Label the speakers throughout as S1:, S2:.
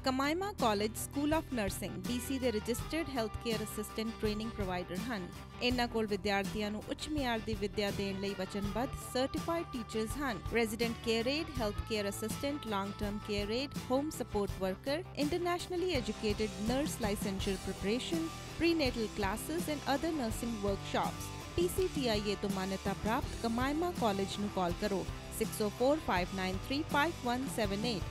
S1: ਕਮਾਇਮਾ college school of nursing BC ਦੇ registered health care assistant training provider ਹਨ। ਇਹਨਾਂ ਕੋਲ ਵਿਦਿਆਰਥੀਆਂ ਨੂੰ ਉੱਚ ਮਿਆਰ ਦੀ ਵਿੱਦਿਆ ਦੇਣ ਲਈ ਵਚਨਬੱਧ ਸਰਟੀਫਾਈਡ ਟੀਚਰਸ ਹਨ। Resident care aide, health care assistant, long term care aide, home support worker, internationally educated nurse licensure preparation, prenatal classes and other nursing workshops। PCTIA ਤੋਂ ਮਾਨਤਾ ਪ੍ਰਾਪਤ ਕਮਾਇਮਾ ਕਾਲਜ ਨੂੰ ਕਾਲ ਕਰੋ 6045935178।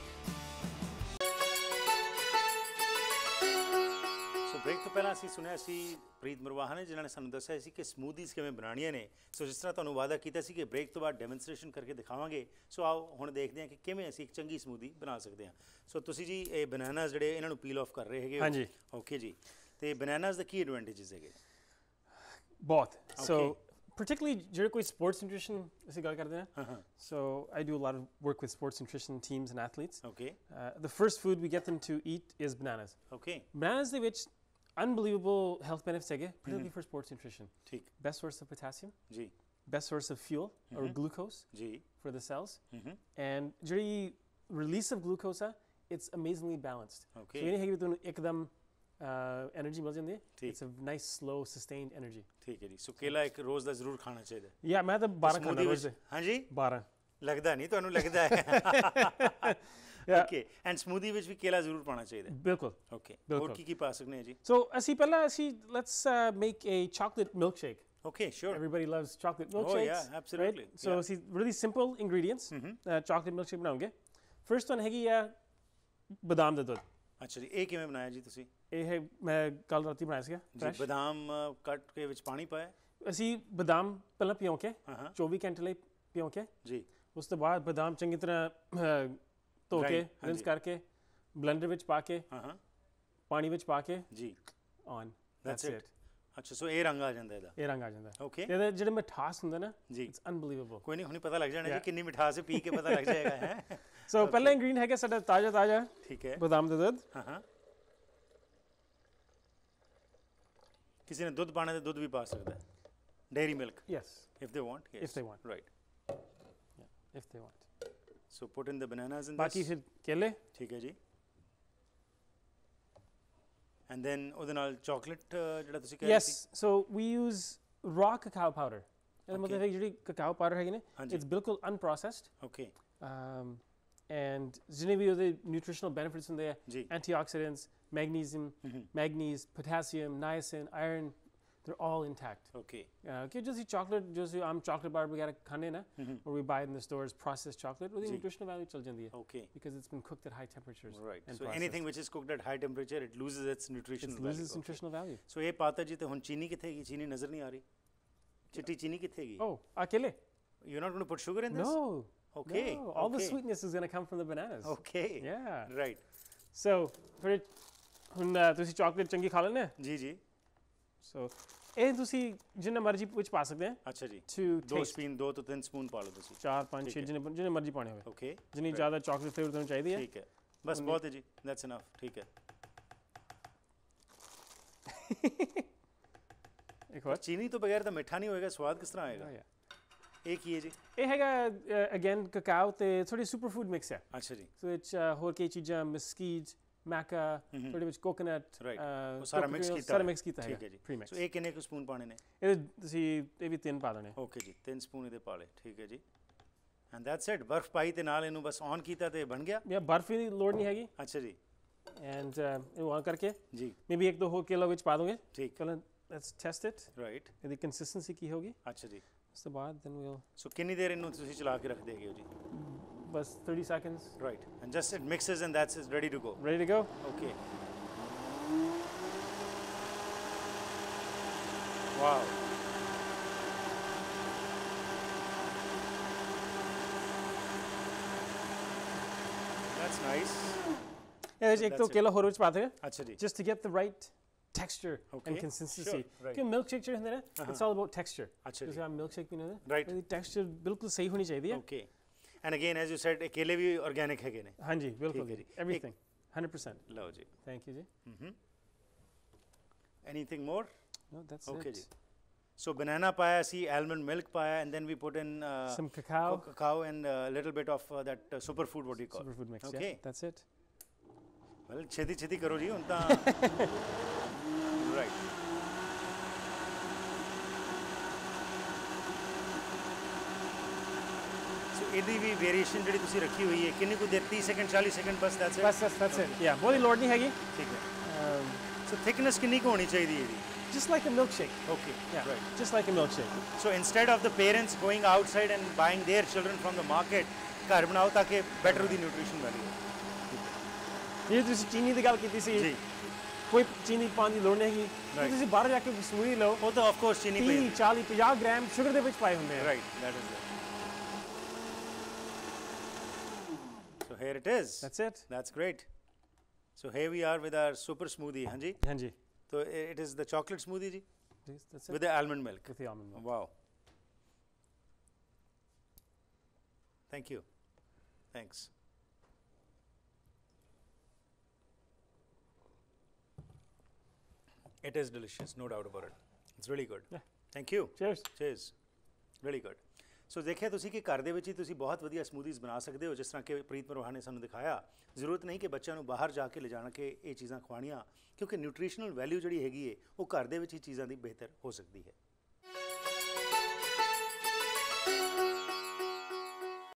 S2: ਬ੍ਰੇਕ ਤੋਂ ਪਹਿਲਾਂ ਅਸੀਂ ਸੁਣਿਆ ਸੀ ਪ੍ਰੀਤ ਮਰਵਾਹਾ ਨੇ ਜਿਨ੍ਹਾਂ ਨੇ ਸਾਨੂੰ ਦੱਸਿਆ ਸੀ ਕਿ ਸਮੂਦੀਜ਼ ਕਿਵੇਂ ਬਣਾਉਣੀਆਂ ਨੇ। ਸੋ ਜਿਸ ਤਰ੍ਹਾਂ ਤੁਹਾਨੂੰ ਵਾਅਦਾ ਕੀਤਾ ਸੀ ਕਿ ਬ੍ਰੇਕ ਤੋਂ ਬਾਅਦ ਡੈਮੋਨਸਟ੍ਰੇਸ਼ਨ ਕਰਕੇ ਦਿਖਾਵਾਂਗੇ, ਸੋ ਆਓ ਹੁਣ ਦੇਖਦੇ ਹਾਂ ਕਿ ਕਿਵੇਂ ਅਸੀਂ ਇੱਕ ਚੰਗੀ ਸਮੂਦੀ ਬਣਾ ਸਕਦੇ ਹਾਂ। ਸੋ ਤੁਸੀਂ ਜੀ ਇਹ ਬਨਾਨਾਸ ਜਿਹੜੇ ਇਹਨਾਂ ਨੂੰ ਪੀਲ ਆਫ ਕਰ ਰਹੇ ਹੈਗੇ। ਹਾਂਜੀ ਓਕੇ ਜੀ। ਤੇ ਬਨਾਨਾਸ ਦੇ ਕੀ ਐਡਵਾਂਟੇਜਸ ਹੈਗੇ?
S3: ਬਹੁਤ। ਸੋ particularly ਜਿਹੜੇ ਕੋਈ ਸਪੋਰਟਸ ਨਿਊਟ੍ਰੀਸ਼ਨ ਅਸੀਂ ਗੱਲ ਕਰਦੇ ਹਾਂ, so I do a lot of work with sports nutrition teams and athletes.
S2: Okay.
S3: The first food we get them to eat is bananas.
S2: Okay.
S3: Bananas ਦੇ ਵਿੱਚ unbelievable health benefits ਹੈਗੇ, particularly for sports nutrition.
S2: ਠੀਕ।
S3: Best source of potassium.
S2: ਜੀ।
S3: Best source of fuel or glucose.
S2: ਜੀ।
S3: For the cells. And ਜਿਹੜੀ release of glucose ਆ, it's amazingly balanced.
S2: Okay.
S3: So ਇਹ ਨਹੀਂ ਹੈ ਕਿ ਤੁਹਾਨੂੰ ਇੱਕਦਮ एनर्जी मिल जाती है।
S2: It's
S3: a nice slow sustained energy।
S2: ठीक है जी। सो केला एक रोज ਦਾ ਜ਼ਰੂਰ ਖਾਣਾ ਚਾਹੀਦਾ।
S3: या मैं तो 12 ਖਾਂਦਾ ਰੋਜ਼।
S2: ਹਾਂਜੀ
S3: 12
S2: ਲੱਗਦਾ ਨਹੀਂ ਤੁਹਾਨੂੰ ਲੱਗਦਾ ਹੈ। ਓਕੇ। ਐਂਡ ਸਮੂਦੀ ਵਿੱਚ ਵੀ ਕੇਲਾ ਜ਼ਰੂਰ ਪਾਣਾ ਚਾਹੀਦਾ।
S3: ਬਿਲਕੁਲ।
S2: ਓਕੇ। ਹੋਰ ਕੀ ਪਾ ਸਕਦੇ ਹਾਂ ਜੀ?
S3: ਸੋ ਅਸੀਂ ਪਹਿਲਾਂ let's make a chocolate milk shake.
S2: Okay, sure.
S3: Everybody loves chocolate milkshakes.
S2: Oh yeah, absolutely.
S3: Right? So see, really simple ingredients. Chocolate milkshake ਬਣਾਉਂਗੇ। First one ਹੈਗੀ ਆ ਬਦਾਮ ਦਾ ਦੁੱਧ।
S2: ਅੱਛਾ ਜੀ। ਇਹ ਕਿਵੇਂ ਬਣਾਇਆ ਜੀ ਤੁਸੀਂ?
S3: ਇਹ ਮੈਂ ਕੱਲ ਰਾਤੀ ਬਣਾਇਆ ਸੀਗਾ।
S2: ਜੀ। ਬਦਾਮ ਕੱਟ ਕੇ ਵਿੱਚ ਪਾਣੀ ਪਾਇਆ?
S3: ਅਸੀਂ ਬਦਾਮ ਪਹਿਲਾਂ ਭਿਓਂ ਕੇ 24 ਘੰਟੇ ਲਈ ਭਿਓਂ ਕੇ ਜੀ ਉਸ ਤੋਂ ਬਾਅਦ ਬਦਾਮ ਚੰਗੀ ਤਰ੍ਹਾਂ ਧੋ ਕੇ ਰਿੰਸ ਕਰਕੇ ਬਲੈਂਡਰ ਵਿੱਚ ਪਾ ਕੇ ਪਾਣੀ ਵਿੱਚ ਪਾ ਕੇ ਜੀ ਔਨ ਦੈਟਸ ਇਟ।
S2: ਅੱਛਾ। ਸੋ ਇਹ ਰੰਗ ਆ ਜਾਂਦਾ ਇਹਦਾ? ਇਹ
S3: ਰੰਗ ਆ ਜਾਂਦਾ।
S2: ਓਕੇ।
S3: ਇਹਦੇ ਜਿਹੜੇ ਮਿਠਾਸ ਹੁੰਦਾ ਨਾ ਜੀ, ਇਟਸ ਅਨਬਲੀਵੇਬਲ।
S2: ਕੋਈ ਨਹੀਂ ਹੁਣੇ ਪਤਾ ਲੱਗ ਜਾਣਾ ਜੀ ਕਿੰਨੀ ਮਿਠਾਸ ਹੈ, ਪੀ ਕੇ ਪਤਾ ਲੱਗ ਜਾਏਗਾ ਹੈ।
S3: ਸੋ ਪਹਿਲਾ ਇੰਗਰੀਡੀਐਂਟ ਹੈਗਾ ਸਾਡਾ ਤਾਜ਼ਾ
S2: ਠੀਕ ਹੈ
S3: ਬਦਾਮ ਦਾ ਦੁੱਧ।
S2: ਕਿਸੇ ਨੇ ਦੁੱਧ ਪਾਣਾ ਤੇ ਦੁੱਧ ਵੀ ਪਾ ਸਕਦਾ ਹੈ। Dairy milk?
S3: Yes,
S2: if they want.
S3: If they want.
S2: Right.
S3: If they want.
S2: So put in the bananas in this.
S3: ਬਾਕੀ ਫਿਰ ਕੇਲੇ। ਠੀਕ
S2: ਹੈ ਜੀ। ਐਂਡ ਦੈਨ ਉਹਦੇ ਨਾਲ ਚਾਕਲੇਟ ਜਿਹੜਾ ਤੁਸੀਂ ਕਹਿ ਰਹੇ ਸੀ?
S3: Yes. So we use raw cacao powder। ਇਹਦਾ ਮਤਲਬ ਹੈ ਜਿਹੜੀ cacao powder ਹੈਗੀ ਨੇ, ਇਟਸ ਬਿਲਕੁਲ ਅਨਪ੍ਰੋਸੈਸਡ।
S2: ਓਕੇ।
S3: and ਜਿੰਨੇ ਵੀ ਉਹਦੇ ਨਿਊਟ੍ਰੀਸ਼ਨਲ ਬੈਨੀਫਿਟਸ ਹੁੰਦੇ ਆ, antioxidants, manganese, potassium, niacin, iron, they're all intact.
S2: Okay.
S3: कि जो chocolate, जो आम chocolate bar वगैरह खाने ना, or we buy it in the stores, processed chocolate, ਉਹਦੀ nutritional value चल जाती है।
S2: Okay.
S3: Because it's been cooked at high temperatures.
S2: Right. So anything which is cooked at high temperature, it loses its nutritional value.
S3: It loses nutritional value.
S2: So ਇਹ ਪਾਤਾ ਜੀ ਤੇ ਹੁਣ ਚੀਨੀ ਕਿੱਥੇ ਹੈਗੀ? ਚੀਨੀ ਨਜ਼ਰ ਨਹੀਂ ਆ ਰਹੀ। ਚਿੱਟੀ ਚੀਨੀ ਕਿੱਥੇ ਹੈਗੀ?
S3: Oh, ਅਕੇਲੇ?
S2: You're not going to put sugar in this?
S3: No.
S2: Okay.
S3: No. All the sweetness is going to come from the bananas.
S2: Okay.
S3: Yeah.
S2: Right.
S3: So ਫਿਰ ਹੁਣ ਤੁਸੀਂ ਚਾਕਲੇਟ ਚੰਗੀ ਖਾ ਲੈਣੇ?
S2: ਜੀ ਜੀ।
S3: ਸੋ ਇਹ ਤੁਸੀਂ ਜਿੰਨਾ ਮਰਜ਼ੀ ਵਿੱਚ ਪਾ ਸਕਦੇ ਆ।
S2: ਅੱਛਾ ਜੀ।
S3: 2
S2: ਤੋਂ 3 ਸਪੂਨ ਪਾ ਲਓ ਤੁਸੀਂ।
S3: 4 5 6 ਜਿੰਨੇ ਮਰਜ਼ੀ ਪਾਣੇ ਹੋਵੇ।
S2: ਓਕੇ।
S3: ਜਿੰਨੀ ਜ਼ਿਆਦਾ ਚਾਕਲੇਟ ਫਲੇਵਰ ਤੁਹਾਨੂੰ ਚਾਹੀਦੀ ਹੈ।
S2: ਠੀਕ ਹੈ, ਬਸ ਬਹੁਤ ਹੈ ਜੀ। That's enough. ਠੀਕ ਹੈ। ਇੱਕ ਵਾਰ ਚੀਨੀ ਤੋਂ ਬਗੈਰ ਤਾਂ ਮਿੱਠਾ ਨਹੀਂ ਹੋਏਗਾ, ਸਵਾਦ ਕਿਸ ਤਰ੍ਹਾਂ ਆਏਗਾ? ਇਹ ਕੀ ਹੈ ਜੀ? ਇਹ
S3: ਹੈਗਾ ਅਗੇਨ ਕਕਾਓ ਤੇ ਥੋੜੀ ਸੁਪਰ ਫੂਡ ਮਿਕਸ ਹੈ।
S2: ਅੱਛਾ ਜੀ।
S3: ਸੋ ਇਹ ਹੋਰ ਕਈ ਚੀਜ਼ਾਂ ਮਸਕੀਟ, ਮੈਕਾ, ਥੋੜੀ ਵਿੱਚ ਕੋਕੋਨਟ,
S2: ਸਾਰਾ ਮਿਕਸ ਕੀਤਾ
S3: ਹੈ।
S2: ਠੀਕ ਹੈ ਜੀ। ਸੋ ਇਹ ਕਿੰਨੇ ਕੁ ਸਪੂਨ ਪਾਣੇ ਨੇ?
S3: ਇਹ ਤੁਸੀਂ ਇਹ ਵੀ 3 ਪਾ ਦੇਣੇ।
S2: ਓਕੇ ਜੀ। 3 ਸਪੂਨ ਇਹਦੇ ਪਾ ਲਏ। ਠੀਕ ਹੈ ਜੀ। And that's it. ਬਰਫ਼ ਪਾਈ ਤੇ ਨਾਲ ਇਹਨੂੰ ਬਸ ਔਨ ਕੀਤਾ ਤੇ ਬਣ ਗਿਆ? ਜਾਂ
S3: ਬਰਫ਼ ਦੀ ਲੋੜ ਨਹੀਂ ਹੈਗੀ।
S2: ਅੱਛਾ ਜੀ।
S3: ਐਂਡ ਇਹਨੂੰ ਔਨ ਕਰਕੇ
S2: ਜੀ
S3: ਮੇਬੀ 1-2 ਹੋਰ ਕੇਲਾ ਵਿੱਚ ਪਾ ਦੋਗੇ।
S2: ਠੀਕ।
S3: ਪਹਿਲਾਂ ਲੈਟਸ ਟੈਸਟ ਇਟ।
S2: ਰਾਈਟ।
S3: ਇਹਦੀ ਕੰਸਿਸਟੈਂਸੀ ਕੀ ਹੋਗੀ?
S2: ਅੱਛਾ ਜੀ।
S3: ਉਸ ਤੋਂ ਬਾਅਦ then we'll
S2: ਸੋ ਕਿੰਨੀ ਦੇਰ ਇਹਨੂੰ ਤੁਸੀਂ ਚਲਾ ਕੇ ਰੱਖਦੇ ਹੈਗੇ ਹੋ ਜੀ?
S3: ਬਸ 30 seconds.
S2: Right. And just it mixes and that's it, ready to go.
S3: Ready to go?
S2: Okay. Wow. That's nice.
S3: एक तो केला ਹੋਰ ਵਿੱਚ ਪਾते हैं।
S2: अच्छा जी।
S3: Just to get the right texture and consistency. कि milkshake जो है ना, it's all about texture.
S2: अच्छा जी।
S3: जैसे आप milkshake पीने ना,
S2: right.
S3: तो texture बिल्कुल सही होनी चाहिए।
S2: Okay. And again, as you said, केले भी organic है क्या?
S3: हाँ जी, बिल्कुल जी। Everything, 100%.
S2: लो जी।
S3: Thank you जी।
S2: Anything more?
S3: No, that's it.
S2: Okay जी। So banana paya, see almond milk paya, and then we put in
S3: some cacao
S2: and a little bit of that superfood, what do you call?
S3: Superfood mix.
S2: Okay.
S3: Yeah, that's it.
S2: Well ਛੇਤੀ ਛੇਤੀ ਕਰੋ ਜੀ ਹੁਣ ਤਾਂ right so ਇਹਦੀ ਵੀ variation ਜਿਹੜੀ ਤੁਸੀਂ ਰੱਖੀ ਹੋਈ ਹੈ ਕਿੰਨੀ ਕੁ ਦੇਰ 30 ਸੈਕਿੰਡ 40 ਸੈਕਿੰਡ ਬਸ ਦੈਟਸ
S3: ਇਟ ਯਾ ਬਹੁਤੀ ਲੋੜ ਨਹੀਂ ਹੈਗੀ
S2: ਠੀਕ ਹੈ ਸੋ ਥਿਕਨੈਸ ਕਿੰਨੀ ਕੁ ਹੋਣੀ ਚਾਹੀਦੀ ਹੈ ਇਹਦੀ
S3: just like a milkshake.
S2: Okay,
S3: Yeah,
S2: right.
S3: just like a milkshake.
S2: So instead of the parents going outside and buying their children from the market, ਘਰ ਬਣਾਓ ਤਾਂ ਕਿ better ਦੀ nutrition value
S3: ਇਹ ਤੁਸੀਂ ਚੀਨੀ ਦੀ ਗੱਲ ਕੀਤੀ ਸੀ
S2: ਜੀ
S3: ਕੋਈ ਚੀਨੀ ਪਾਉਣ ਦੀ ਲੋੜ ਨਹੀਂ ਹੈਗੀ ਤੁਸੀਂ ਬਾਹਰ ਜਾ ਕੇ ਸਮੂਦੀ ਲਓ
S2: ਉਹ ਤਾਂ ਆਫ ਕੋਰਸ ਚੀਨੀ
S3: 30 40 50 ਗ੍ਰਾਮ ਸ਼ੂਗਰ ਦੇ ਵਿੱਚ ਪਾਏ ਹੁੰਦੇ ਆ
S2: right that is it so here it is that's great so here we are with our super smoothie ਹਾਂਜੀ
S3: ਹਾਂਜੀ
S2: so it is the chocolate smoothie ji
S3: that's it
S2: with the almond milk wow thank you thanks it is delicious no doubt about it it's really good
S3: yeah
S2: thank you cheers really good ਸੋ ਦੇਖਿਆ ਤੁਸੀਂ ਕਿ ਘਰ ਦੇ ਵਿੱਚ ਹੀ ਤੁਸੀਂ ਬਹੁਤ ਵਧੀਆ smoothies ਬਣਾ ਸਕਦੇ ਹੋ ਜਿਸ ਤਰ੍ਹਾਂ ਕਿ ਪ੍ਰੀਤ ਮਰਵਾਹਾ ਨੇ ਸਾਨੂੰ ਦਿਖਾਇਆ ਜ਼ਰੂਰਤ ਨਹੀਂ ਕਿ ਬੱਚਿਆਂ ਨੂੰ ਬਾਹਰ ਜਾ ਕੇ ਲਿਜਾਣਾ ਕਿ ਇਹ ਚੀਜ਼ਾਂ ਖਵਾਉਣੀਆਂ ਕਿਉਂਕਿ ਨਿਊਟ੍ਰੀਸ਼ਨਲ ਵੈਲਿਊ ਜਿਹੜੀ ਹੈਗੀ ਹੈ ਉਹ ਘਰ ਦੇ ਵਿੱਚ ਹੀ ਚੀਜ਼ਾਂ ਦੀ ਬਿਹਤਰ ਹੋ ਸਕਦੀ ਹੈ